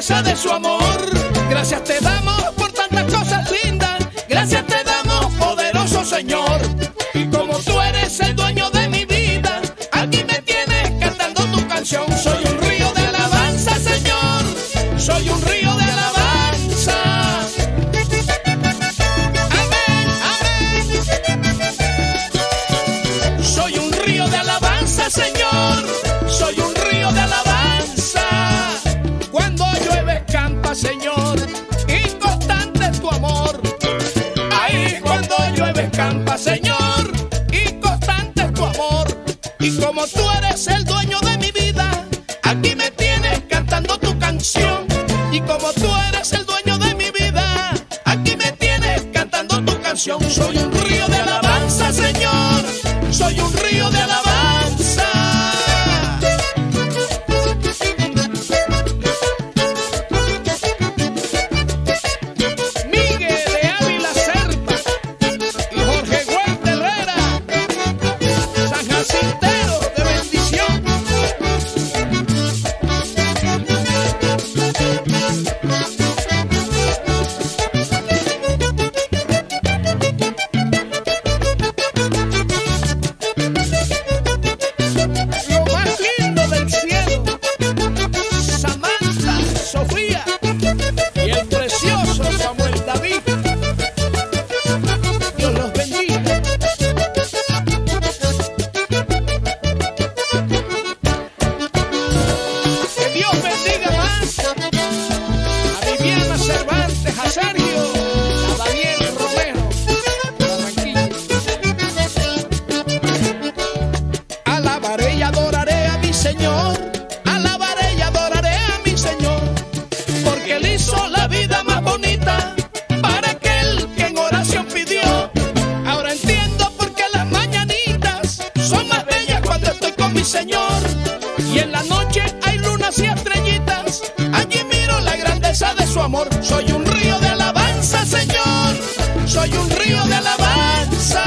grandeza de su amor. Gracias te damos por tantas cosas lindas, gracias te damos, poderoso Señor. Y como tú eres el dueño de mi vida, aquí me tienes cantando tu canción. Soy un río de alabanza, Señor, soy un río de alabanza. Amén, amén. Soy un río de alabanza, Señor, soy un río de alabanza. Cuando llueve campa, Señor, y constante es tu amor. Ahí cuando llueve campa, Señor, y constante es tu amor. Y como tú eres el dueño de mi vida, aquí me tienes cantando tu canción. Y como tú eres el dueño de mi vida, aquí me tienes cantando tu canción. Soy un río de alabanza, Señor, soy un río de alabanza. Alabaré y adoraré a mi Señor, alabaré y adoraré a mi Señor, porque Él hizo la vida más bonita para aquel que en oración pidió. Ahora entiendo por qué las mañanitas son más bellas cuando estoy con mi Señor. Y en la noche hay lunas y estrellitas, allí miro la grandeza de su amor. Soy un río de alabanza, Señor, soy un río de alabanza.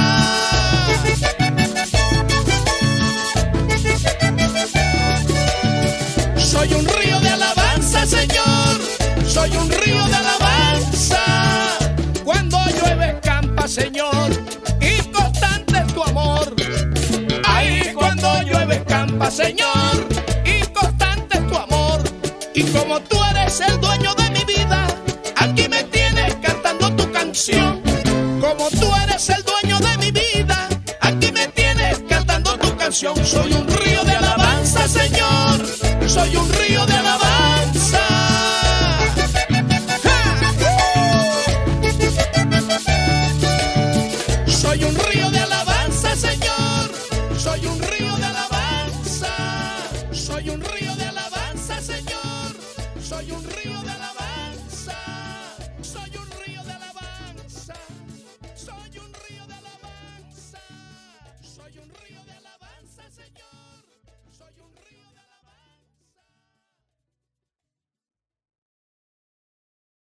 Soy un río de alabanza, Señor, soy un río de alabanza. Cuando llueve campa, Señor, y constante es tu amor. Ahí cuando llueve campa, Señor, y constante es tu amor. Y como tú eres el dueño de mi vida, aquí me tienes cantando tu canción. Como tú eres el dueño de mi vida, aquí me tienes cantando tu canción. Soy un río de alabanza, Señor, soy un río de alabanza. Soy un río de alabanza, Señor, soy un río de alabanza. Soy un río de alabanza, Señor, soy un río de alabanza.